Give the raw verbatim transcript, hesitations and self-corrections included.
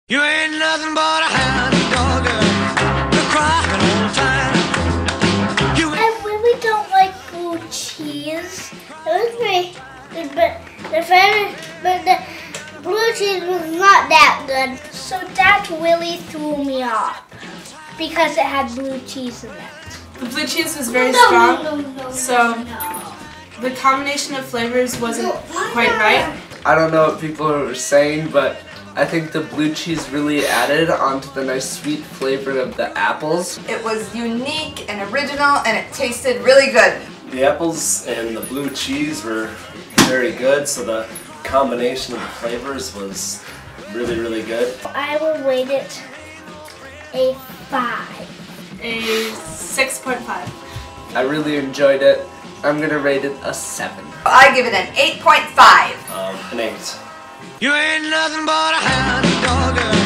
You ain't nothing but a hound dog, you're crying all the time. You I really don't like blue cheese. It was very good, but the favorite, but the blue cheese was not that good. So that really threw me off because it had blue cheese in it. The blue cheese was very no, strong, no, no, no, so no. the combination of flavors wasn't quite right. I don't know what people are saying, but I think the blue cheese really added onto the nice sweet flavor of the apples. It was unique and original, and it tasted really good. The apples and the blue cheese were very good, so the combination of the flavors was really, really good. I would rate it a five. A six point five. I really enjoyed it. I'm gonna rate it a seven. I give it an eight point five. Um, an eight. You ain't nothing but a hound dog.